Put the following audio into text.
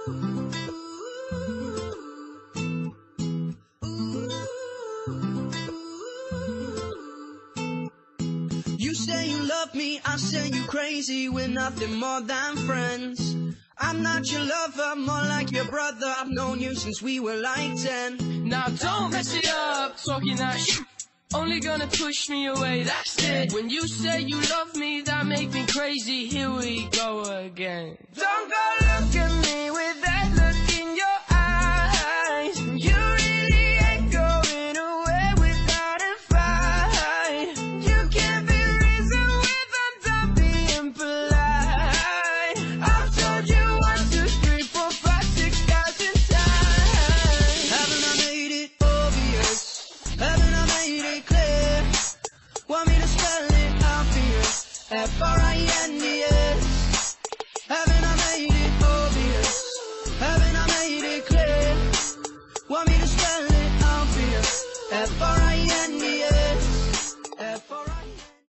You say you love me, I say you crazy. We're nothing more than friends. I'm not your lover, more like your brother. I've known you since we were like 10. Now don't mess it up, talking that shit. Only gonna push me away, that's it. When you say you love me, that make me crazy. Here we go again. Don't go look at me with that look in your eyes. You really ain't going away without a fight. You can't be reasoned with, I'm done being polite. I've told you 1, 2, 3, 4, 5, 6,000 times. Haven't I made it obvious? Haven't I made it clear? Want me to spell it out for you? F-R-I-N-D-S. Haven't I made it obvious? Haven't I made it clear? Want me to spell it out for you? F-R-I-N-D-S.